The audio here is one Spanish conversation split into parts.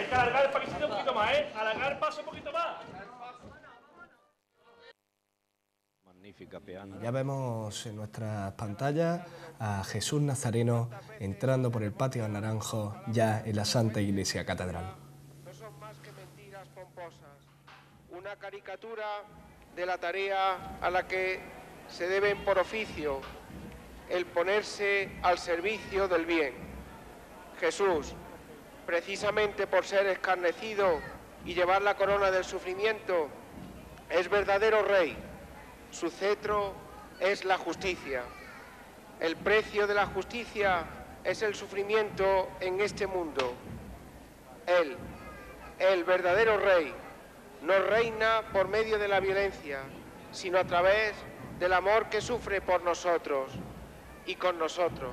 que alargar el paquetito un poquito más, ¿eh? Alargar el paso un poquito más. Magnífica peana. Ya vemos en nuestras pantallas a Jesús Nazareno entrando por el patio de Naranjos, ya en la Santa Iglesia Catedral. No son más que mentiras pomposas, una caricatura de la tarea a la que se deben por oficio el ponerse al servicio del bien. Jesús, precisamente por ser escarnecido y llevar la corona del sufrimiento, es verdadero rey. Su cetro es la justicia. El precio de la justicia es el sufrimiento en este mundo. Él, el verdadero rey, no reina por medio de la violencia, sino a través del amor que sufre por nosotros y con nosotros.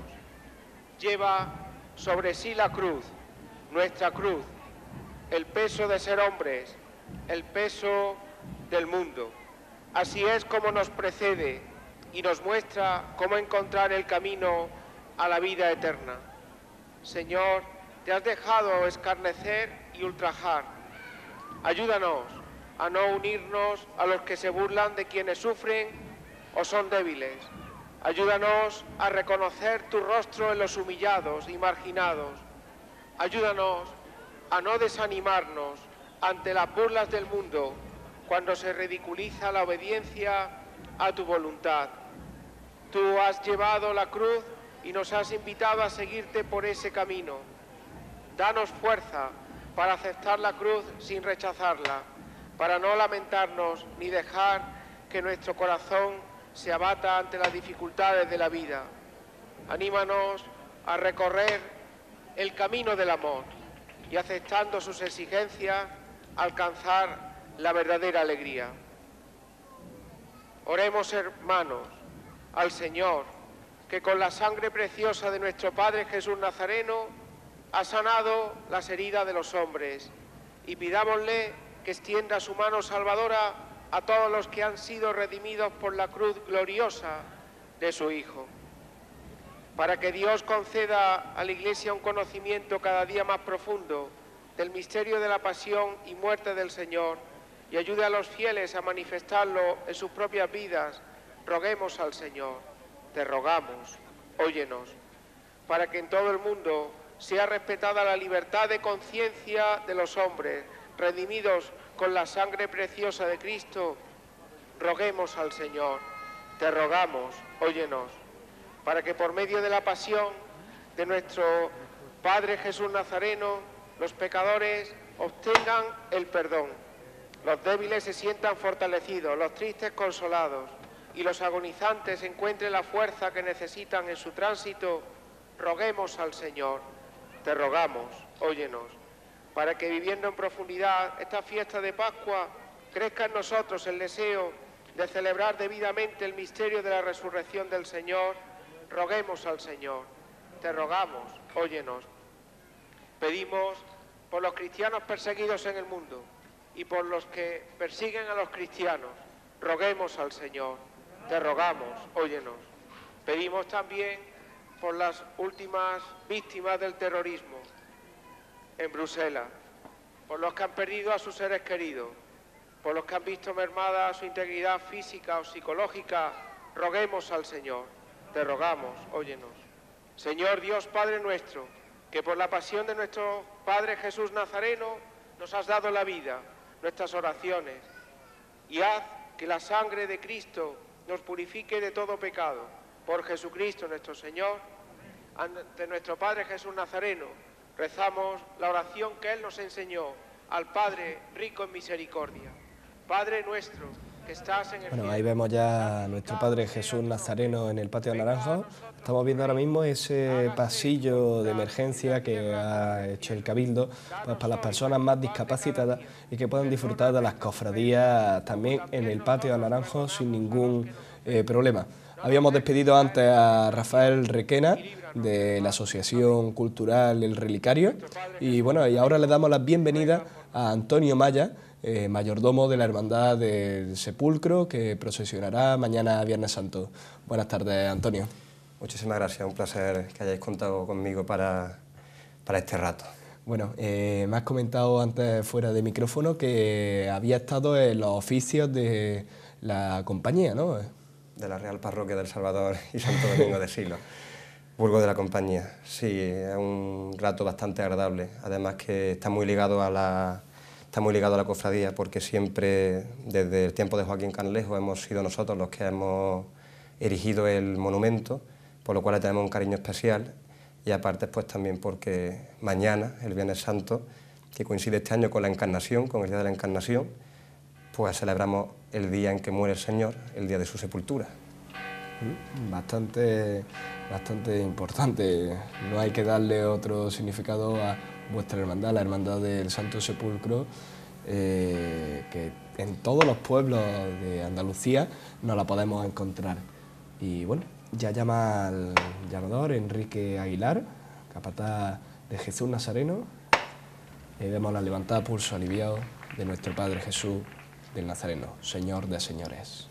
Lleva sobre sí la cruz, nuestra cruz, el peso de ser hombres, el peso del mundo. Así es como nos precede y nos muestra cómo encontrar el camino a la vida eterna. Señor, te has dejado escarnecer y ultrajar. Ayúdanos a no unirnos a los que se burlan de quienes sufren o son débiles. Ayúdanos a reconocer tu rostro en los humillados y marginados. Ayúdanos a no desanimarnos ante las burlas del mundo cuando se ridiculiza la obediencia a tu voluntad. Tú has llevado la cruz y nos has invitado a seguirte por ese camino. Danos fuerza para aceptar la cruz sin rechazarla, para no lamentarnos ni dejar que nuestro corazón se abata ante las dificultades de la vida. Anímanos a recorrer el camino del amor y, aceptando sus exigencias, alcanzar la verdadera alegría. Oremos, hermanos, al Señor, que con la sangre preciosa de nuestro Padre Jesús Nazareno ha sanado las heridas de los hombres, y pidámosle que extienda su mano salvadora a todos los que han sido redimidos por la cruz gloriosa de su Hijo. Para que Dios conceda a la Iglesia un conocimiento cada día más profundo del misterio de la pasión y muerte del Señor, y ayude a los fieles a manifestarlo en sus propias vidas, roguemos al Señor. Te rogamos, óyenos, para que en todo el mundo sea respetada la libertad de conciencia de los hombres, redimidos con la sangre preciosa de Cristo. Roguemos al Señor. Te rogamos, óyenos, para que por medio de la pasión de nuestro Padre Jesús Nazareno, los pecadores obtengan el perdón, los débiles se sientan fortalecidos, los tristes consolados, y los agonizantes encuentren la fuerza que necesitan en su tránsito. Roguemos al Señor. Te rogamos, óyenos, para que viviendo en profundidad esta fiesta de Pascua crezca en nosotros el deseo de celebrar debidamente el misterio de la resurrección del Señor. Roguemos al Señor. Te rogamos, óyenos. Pedimos por los cristianos perseguidos en el mundo y por los que persiguen a los cristianos. Roguemos al Señor. Te rogamos, óyenos. Pedimos también por las últimas víctimas del terrorismo en Bruselas, por los que han perdido a sus seres queridos, por los que han visto mermada su integridad física o psicológica. Roguemos al Señor. Te rogamos, óyenos. Señor Dios Padre nuestro, que por la pasión de nuestro Padre Jesús Nazareno nos has dado la vida, nuestras oraciones, y haz que la sangre de Cristo nos purifique de todo pecado. Por Jesucristo nuestro Señor, ante nuestro Padre Jesús Nazareno, rezamos la oración que Él nos enseñó al Padre rico en misericordia. Padre nuestro, que estás en el cielo. Bueno, ahí vemos ya a nuestro Padre Jesús Nazareno en el patio de Naranjos. Estamos viendo ahora mismo ese pasillo de emergencia que ha hecho el Cabildo, pues, para las personas más discapacitadas y que puedan disfrutar de las cofradías también en el patio de Naranjos sin ningún problema. Habíamos despedido antes a Rafael Requena de la Asociación Cultural El Relicario y bueno, y ahora le damos la bienvenida a Antonio Maya, mayordomo de la Hermandad del Sepulcro, que procesionará mañana Viernes Santo. Buenas tardes, Antonio. Muchísimas gracias, un placer que hayáis contado conmigo para este rato. Bueno, me has comentado antes fuera de micrófono que había estado en los oficios de la compañía, ¿no? De la Real Parroquia del Salvador y Santo Domingo de Silos, vulgo de la compañía. Sí, es un rato bastante agradable, además que está muy ligado a la cofradía, porque siempre, desde el tiempo de Joaquín Canalejo, hemos sido nosotros los que hemos erigido el monumento, por lo cual le tenemos un cariño especial. Y aparte, pues también porque mañana, el Viernes Santo, que coincide este año con la Encarnación, con el Día de la Encarnación, pues celebramos el día en que muere el Señor, el día de su sepultura. Bastante importante. No hay que darle otro significado a vuestra hermandad, la Hermandad del Santo Sepulcro, que en todos los pueblos de Andalucía nos la podemos encontrar. Y bueno, ya llama al llamador Enrique Aguilar, capataz de Jesús Nazareno, y vemos la levantada pulso aliviado de nuestro Padre Jesús del Nazareno, Señor de señores.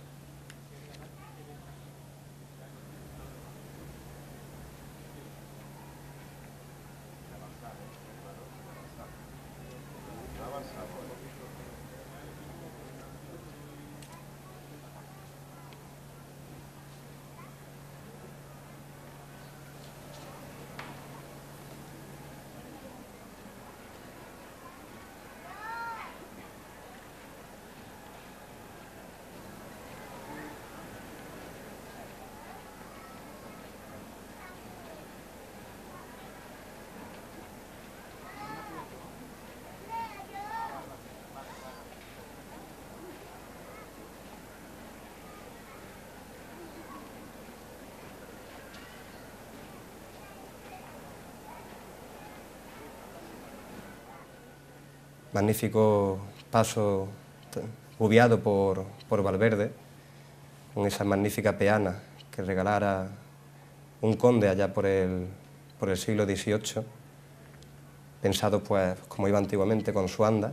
Magnífico paso guiado por Valverde, con esa magnífica peana que regalara un conde allá por el siglo XVIII, pensado pues como iba antiguamente con su anda.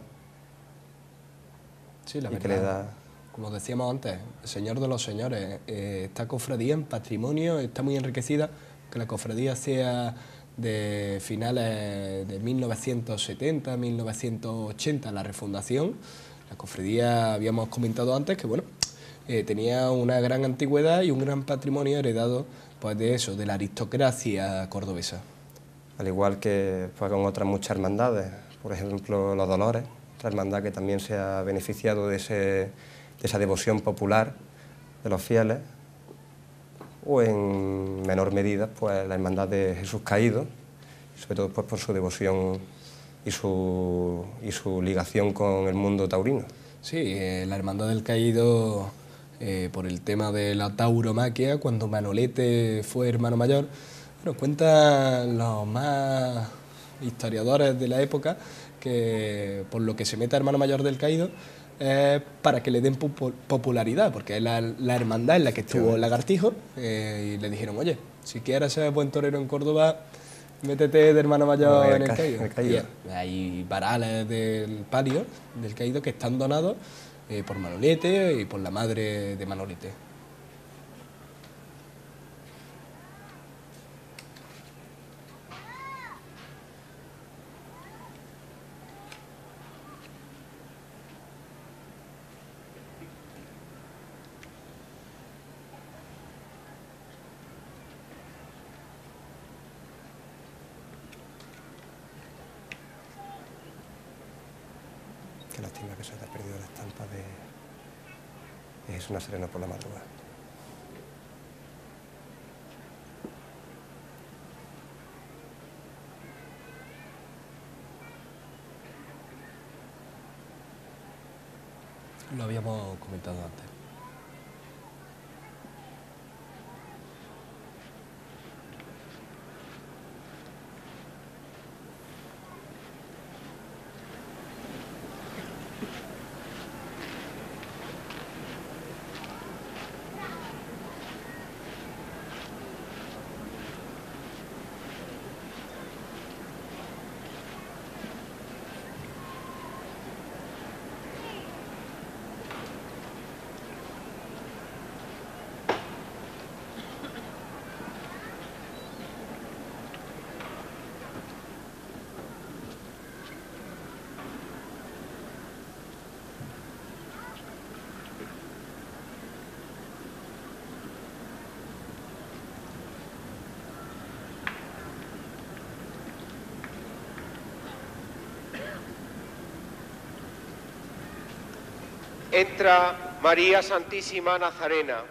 Sí, la y verdad, que le da... como decíamos antes, el Señor de los Señores, esta cofradía en patrimonio está muy enriquecida, que la cofradía sea de finales de 1970, 1980, la refundación. La cofradía, habíamos comentado antes, que bueno, tenía una gran antigüedad y un gran patrimonio heredado pues de eso, de la aristocracia cordobesa. Al igual que pues, con otras muchas hermandades, por ejemplo los Dolores, otra hermandad que también se ha beneficiado de esa devoción popular de los fieles, o en menor medida pues la hermandad de Jesús Caído, sobre todo pues, por su devoción y su ligación con el mundo taurino. Sí, la hermandad del Caído, por el tema de la tauromaquia, cuando Manolete fue hermano mayor, bueno, cuentan los más historiadores de la época que por lo que se mete a hermano mayor del Caído para que le den popularidad, porque es la hermandad en la que estuvo Lagartijo, y le dijeron, oye, si quieres ser buen torero en Córdoba, métete de hermano mayor en el Caído. Hay varales del palio del Caído que están donados por Manolete y por la madre de Manolete. Qué lástima que se haya perdido la estampa de Jesús Nazareno por la madrugada. Lo habíamos comentado antes. entra María Santísima Nazarena.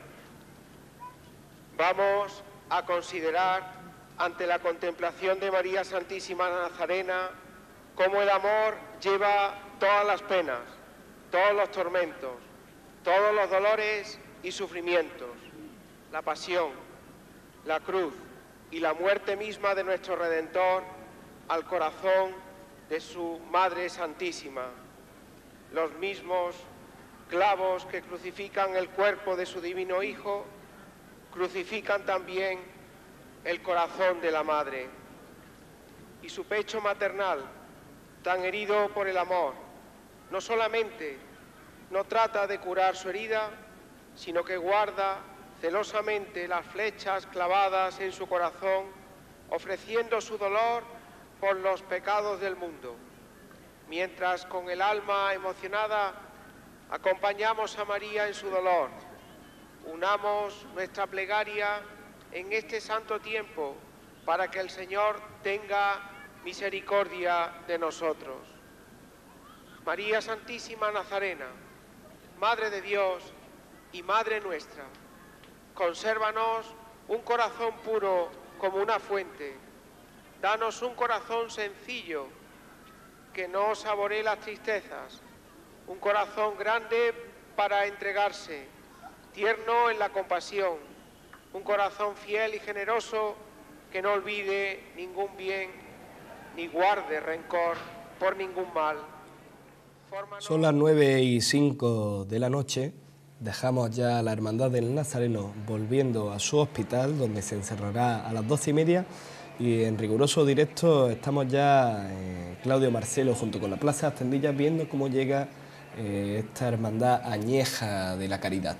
Vamos a considerar, ante la contemplación de María Santísima Nazarena, cómo el amor lleva todas las penas, todos los tormentos, todos los dolores y sufrimientos, la pasión, la cruz y la muerte misma de nuestro Redentor al corazón de su Madre Santísima, los mismos clavos que crucifican el cuerpo de su divino Hijo, crucifican también el corazón de la Madre. Y su pecho maternal, tan herido por el amor, no solamente no trata de curar su herida, sino que guarda celosamente las flechas clavadas en su corazón, ofreciendo su dolor por los pecados del mundo. Mientras con el alma emocionada acompañamos a María en su dolor, unamos nuestra plegaria en este santo tiempo para que el Señor tenga misericordia de nosotros. María Santísima Nazarena, Madre de Dios y Madre nuestra, consérvanos un corazón puro como una fuente. Danos un corazón sencillo que no saboree las tristezas, un corazón grande para entregarse, tierno en la compasión, un corazón fiel y generoso que no olvide ningún bien ni guarde rencor por ningún mal. Son las 9:05 de la noche. Dejamos ya a la Hermandad del Nazareno volviendo a su hospital, donde se encerrará a las 12:30, y en riguroso directo estamos ya Claudio Marcelo junto con la Plaza de Astendillas viendo cómo llega esta hermandad añeja de la Caridad.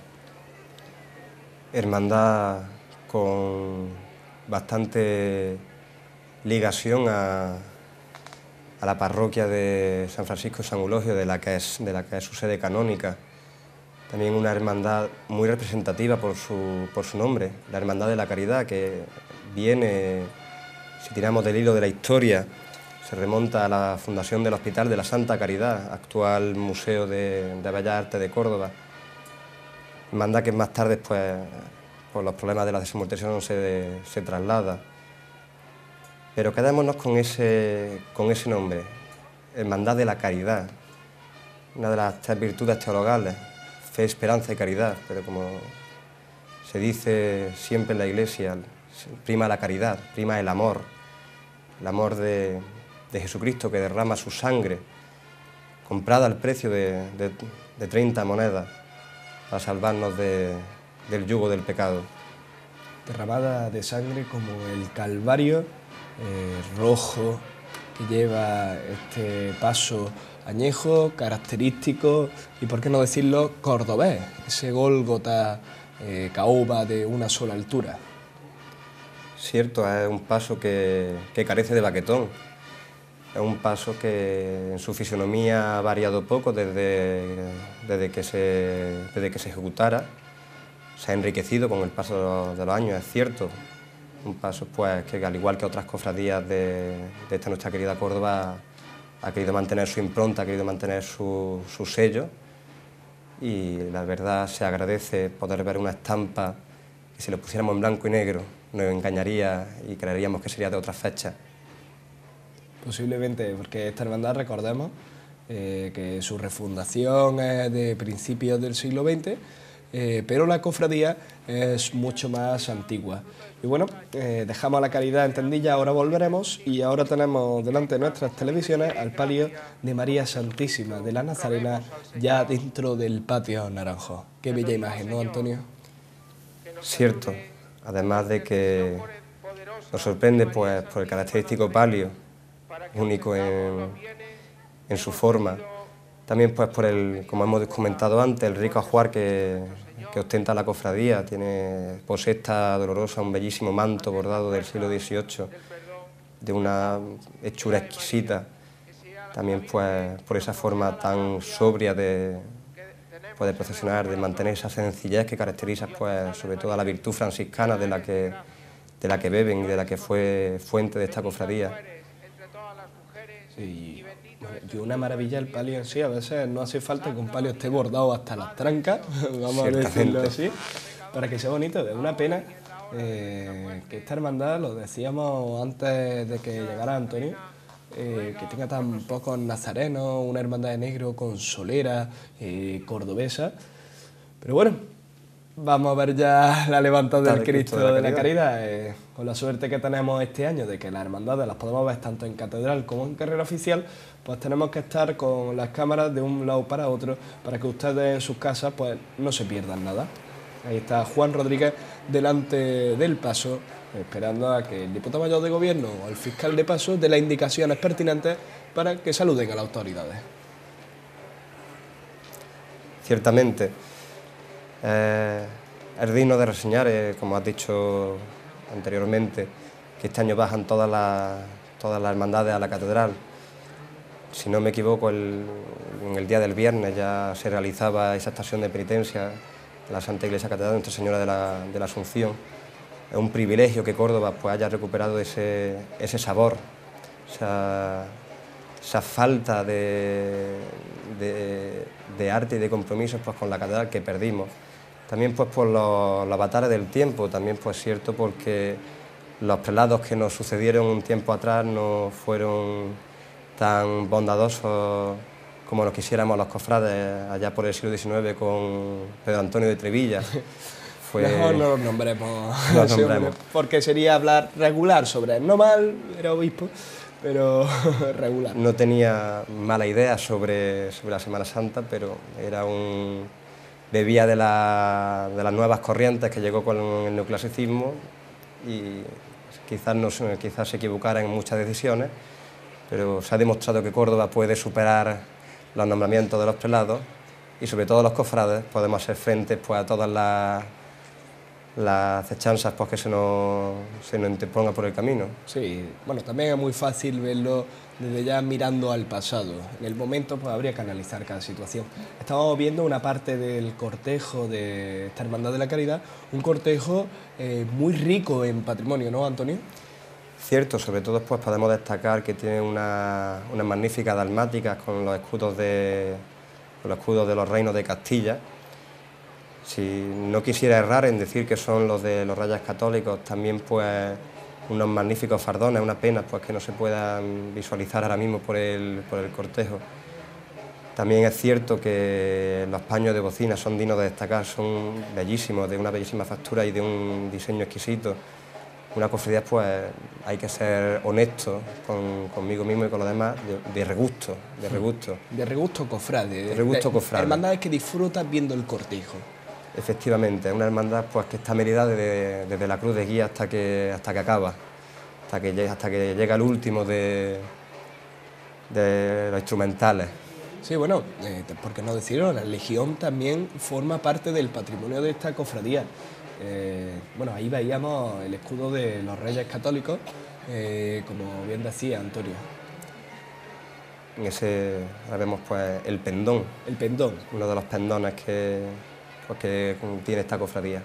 Hermandad con bastante ligación a la parroquia de San Francisco de San Eulogio, de la que es su sede canónica. También una hermandad muy representativa por su nombre, la Hermandad de la Caridad, que viene, si tiramos del hilo de la historia, se remonta a la fundación del Hospital de la Santa Caridad, actual Museo de Bellas Artes de Córdoba. Hermandad que más tarde, pues, por los problemas de la desamortización se traslada. Pero quedémonos con ese nombre, Hermandad de la Caridad, una de las tres virtudes teologales, fe, esperanza y caridad, pero como se dice siempre en la Iglesia, prima la caridad, prima el amor de Jesucristo, que derrama su sangre, comprada al precio de 30 monedas, para salvarnos del yugo del pecado. Derramada de sangre como el Calvario rojo que lleva este paso añejo, característico y, por qué no decirlo, cordobés, ese Gólgota caoba de una sola altura. Cierto, es un paso que carece de baquetón, es un paso que en su fisonomía ha variado poco desde que se ejecutara, se ha enriquecido con el paso de los años, es cierto. Un paso, pues, que al igual que otras cofradías de esta nuestra querida Córdoba, ha querido mantener su impronta, ha querido mantener su sello, y la verdad se agradece poder ver una estampa que, si lo pusiéramos en blanco y negro, nos engañaría y creeríamos que sería de otra fecha. Posiblemente, porque esta hermandad, recordemos, que su refundación es de principios del siglo XX, pero la cofradía es mucho más antigua. Y bueno, dejamos a la Caridad en Tendilla, ahora volveremos, y ahora tenemos delante de nuestras televisiones al palio de María Santísima de la Nazarena, ya dentro del patio Naranjo. Qué bella imagen, ¿no, Antonio? Cierto, además de que nos sorprende, pues, por el característico palio, único en su forma. También, pues, por el, como hemos comentado antes, el rico ajuar que ostenta la cofradía. Posee esta dolorosa, un bellísimo manto bordado del siglo XVIII, de una hechura exquisita. También, pues, por esa forma tan sobria de procesionar, de mantener esa sencillez que caracteriza, pues, sobre todo a la virtud franciscana de la que beben y de la que fue fuente de esta cofradía. Sí, Y una maravilla el palio en sí, a veces no hace falta que un palio esté bordado hasta las trancas, vamos a decirlo así, para que sea bonito. Es una pena que esta hermandad, lo decíamos antes de que llegara Antonio, que tenga tan pocos nazarenos, una hermandad de negro con solera, cordobesa, pero bueno, vamos a ver ya la levantada del Cristo de la Caridad, con la suerte que tenemos este año de que las hermandades las podemos ver tanto en catedral como en carrera oficial, pues tenemos que estar con las cámaras de un lado para otro para que ustedes en sus casas pues no se pierdan nada. Ahí está Juan Rodríguez delante del paso, esperando a que el diputado mayor de gobierno o el fiscal de paso dé las indicaciones pertinentes para que saluden a las autoridades. Ciertamente, es digno de reseñar, como has dicho anteriormente, que este año bajan todas las hermandades a la catedral. Si no me equivoco, en el día del viernes ya se realizaba esa estación de penitencia en la Santa Iglesia Catedral de Nuestra Señora de la Asunción. Es un privilegio que Córdoba pues, haya recuperado ese sabor, esa falta de arte y de compromisos pues, con la catedral que perdimos. También pues, por los avatares del tiempo, también pues cierto porque los prelados que nos sucedieron un tiempo atrás no fueron tan bondadosos como nos quisiéramos los cofrades allá por el siglo XIX con Pedro Antonio de Trevilla. Mejor no los nombremos, porque sería hablar regular sobre él. No mal, era obispo, pero regular. No tenía mala idea sobre la Semana Santa, pero era bebía de las nuevas corrientes que llegó con el neoclasicismo y quizás se equivocara en muchas decisiones, pero se ha demostrado que Córdoba puede superar los nombramientos de los prelados y sobre todo los cofrades podemos hacer frente pues, a todas las acechanzas pues, que se nos interponga por el camino. Sí, bueno, también es muy fácil verlo desde ya mirando al pasado. En el momento pues habría que analizar cada situación. Estamos viendo una parte del cortejo de esta Hermandad de la Caridad, un cortejo muy rico en patrimonio, ¿no, Antonio? Cierto, sobre todo pues, podemos destacar que tiene unas magníficas dalmáticas con los escudos de los reinos de Castilla. Si no quisiera errar en decir que son los de los Reyes Católicos, también pues unos magníficos fardones, una pena pues que no se puedan visualizar ahora mismo por el cortejo. También es cierto que los paños de bocina son dignos de destacar, son bellísimos, de una bellísima factura y de un diseño exquisito. Una cofradía pues hay que ser honesto conmigo mismo y con los demás, de regusto. De regusto cofrade. De regusto cofrade. Hermandades que disfrutas viendo el cortejo. Efectivamente, es una hermandad pues, que está medida desde la cruz de guía hasta que acaba, hasta que llega el último de los instrumentales. Sí, bueno, por qué no decirlo, la Legión también forma parte del patrimonio de esta cofradía. Bueno, ahí veíamos el escudo de los Reyes Católicos, como bien decía Antonio. En ese ahora vemos pues, el pendón. El pendón. Uno de los pendones que tiene esta cofradía.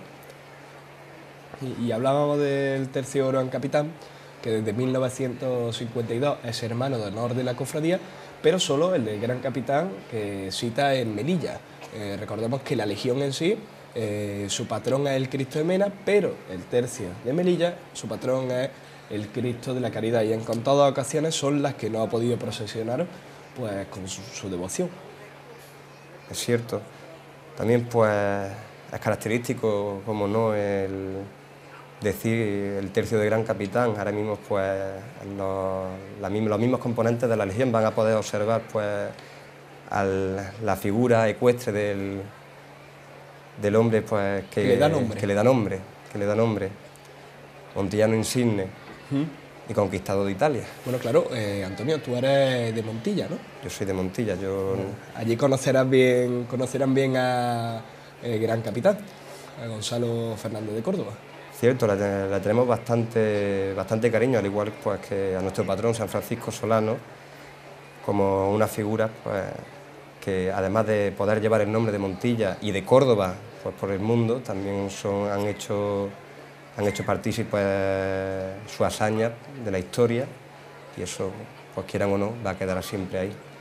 Y hablábamos del tercio oro en capitán, que desde 1952 es hermano de honor de la cofradía, pero solo el de gran capitán que cita en Melilla. Recordemos que la Legión en sí, su patrón es el Cristo de Mena, pero el tercio de Melilla, su patrón es el Cristo de la Caridad, y en contadas ocasiones son las que no ha podido procesionar pues, con su devoción. Es cierto. También pues, es característico, como no, decir el tercio de gran capitán. Ahora mismo pues, los mismos componentes de la Legión van a poder observar pues, la figura ecuestre del hombre pues, que le da nombre. Montillano insigne y conquistador de Italia. Bueno, claro, Antonio, tú eres de Montilla, ¿no? Yo soy de Montilla. Allí conocerán bien a gran capitán, a Gonzalo Fernández de Córdoba. Cierto, le tenemos bastante cariño, al igual pues, que a nuestro patrón San Francisco Solano, como una figura pues, que además de poder llevar el nombre de Montilla y de Córdoba pues, por el mundo, también han hecho partícipes su hazaña de la historia, y eso, pues quieran o no, va a quedar siempre ahí.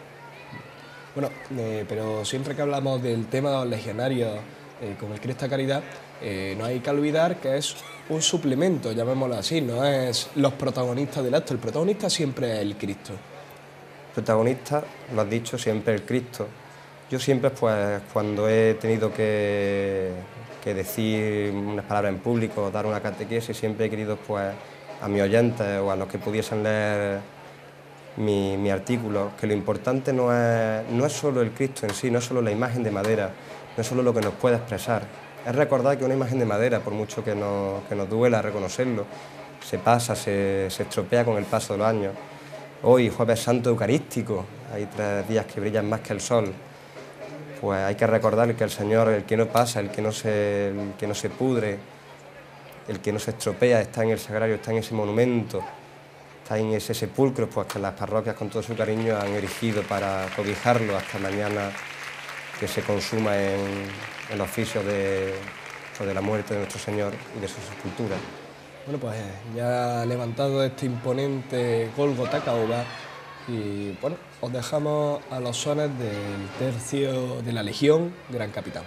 Bueno, pero siempre que hablamos del tema de los legionarios con el Cristo de Caridad, no hay que olvidar que es un suplemento, llamémoslo así, no es los protagonistas del acto, el protagonista siempre es el Cristo. Protagonista, lo has dicho, siempre el Cristo. Yo siempre, pues, cuando he tenido que decir unas palabras en público, dar una catequesis, siempre he querido, pues, a mis oyentes o a los que pudiesen leer mi artículo, que lo importante no es solo el Cristo en sí, no es solo la imagen de madera, no es solo lo que nos puede expresar. Es recordar que una imagen de madera, por mucho que nos duela reconocerlo, se pasa, se estropea con el paso de los años. Hoy, Jueves Santo Eucarístico, hay 3 días que brillan más que el sol. Pues hay que recordar que el Señor, el que no pasa, el que no se pudre, el que no se estropea, está en el sagrario, está en ese monumento, está en ese sepulcro, pues que las parroquias con todo su cariño han erigido para cobijarlo hasta mañana que se consuma en el oficio de la muerte de nuestro Señor y de su sepultura. Bueno, pues ya levantado este imponente Gólgota Caoba, y bueno, os dejamos a los sones del tercio de la Legión Gran Capitán.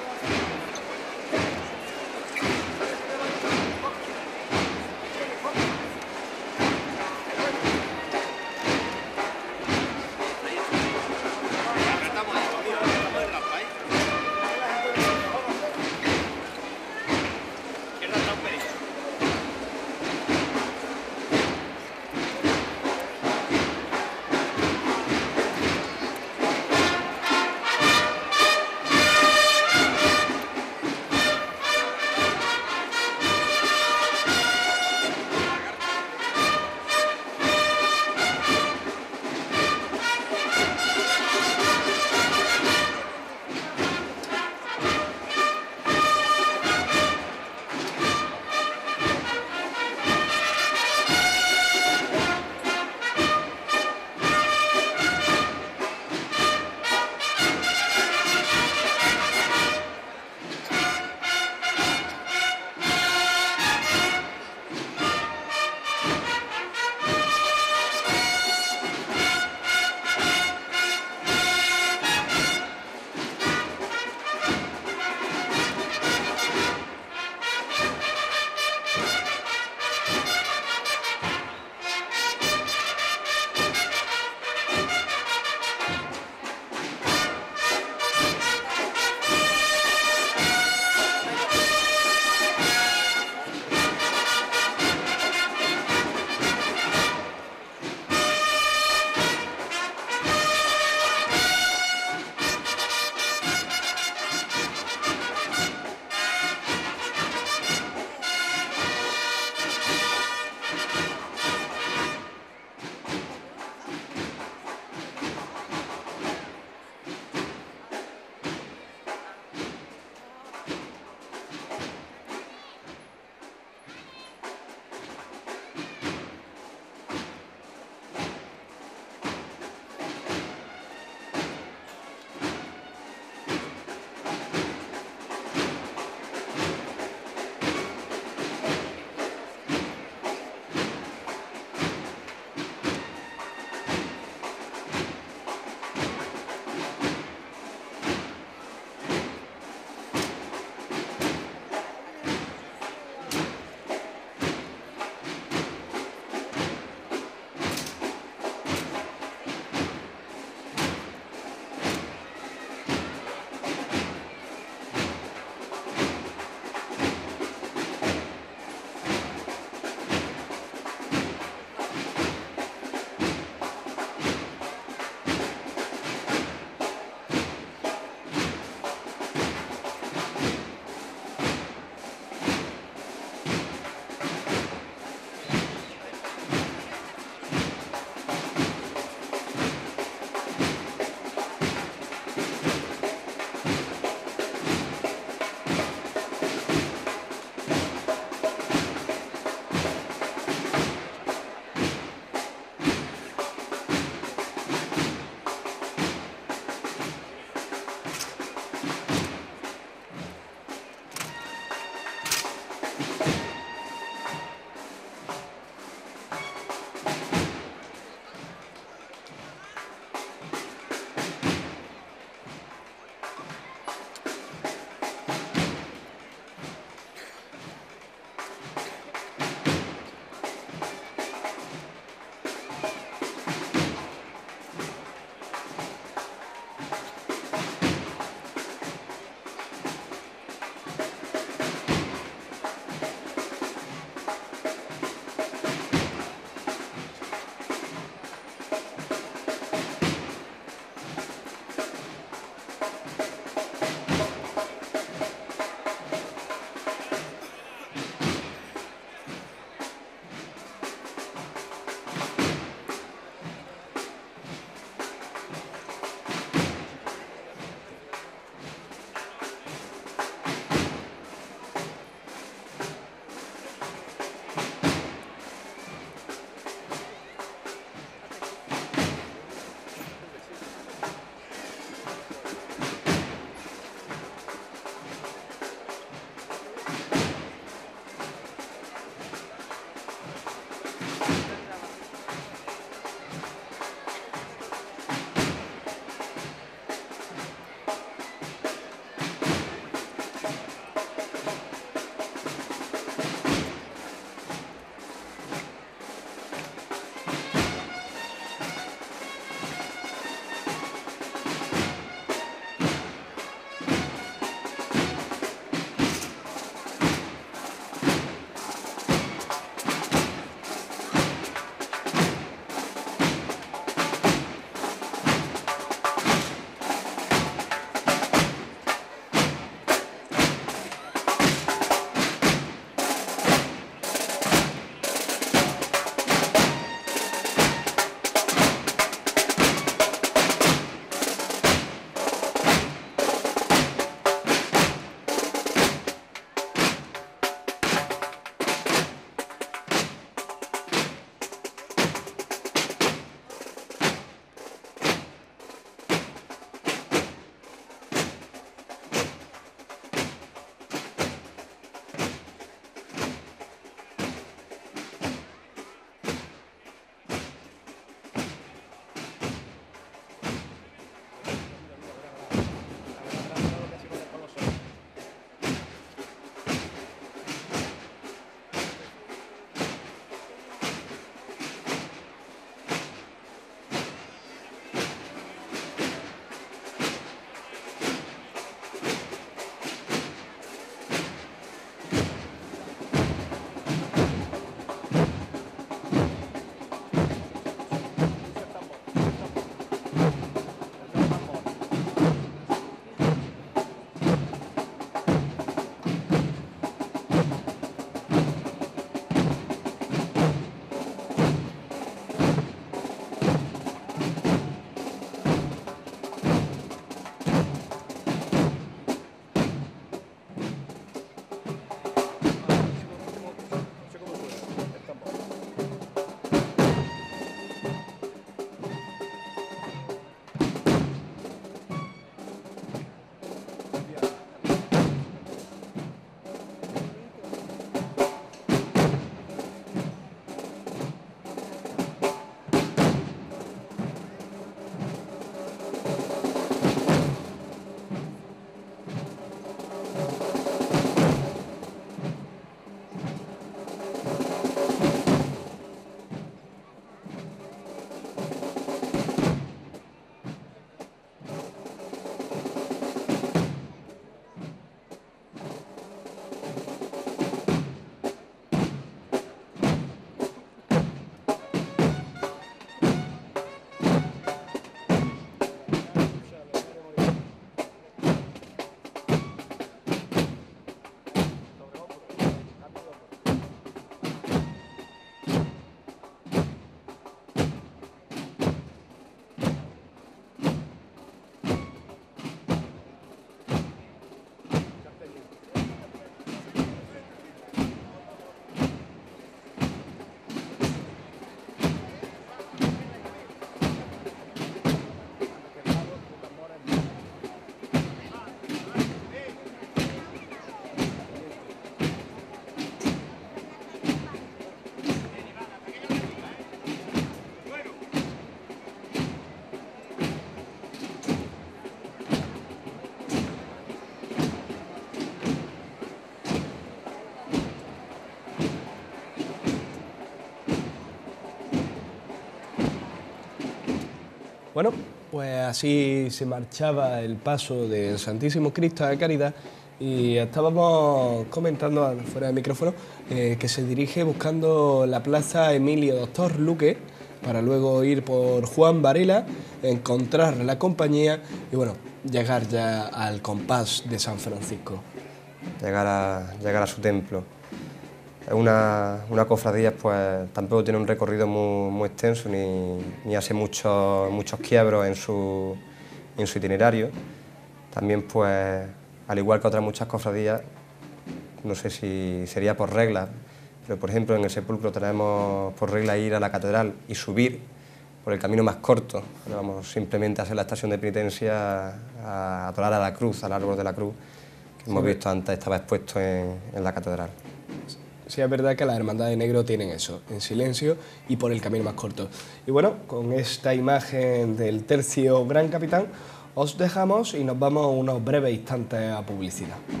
Bueno, pues así se marchaba el paso del Santísimo Cristo de Caridad y estábamos comentando fuera del micrófono que se dirige buscando la plaza Emilio Doctor Luque para luego ir por Juan Varela, encontrar la compañía y bueno, llegar ya al compás de San Francisco. Llegar a su templo. Es una cofradía, pues tampoco tiene un recorrido muy extenso ni hace muchos quiebros en su itinerario. También, pues, al igual que otras muchas cofradías, no sé si sería por regla, pero por ejemplo en el sepulcro tenemos por regla ir a la catedral y subir por el camino más corto. Vamos simplemente a hacer la estación de penitencia, a adorar a la cruz, al árbol de la cruz, que hemos visto antes estaba expuesto en la catedral. Sí, es verdad que las hermandades de negro tienen eso, en silencio y por el camino más corto. Y bueno, con esta imagen del tercio Gran Capitán, os dejamos y nos vamos unos breves instantes a publicidad.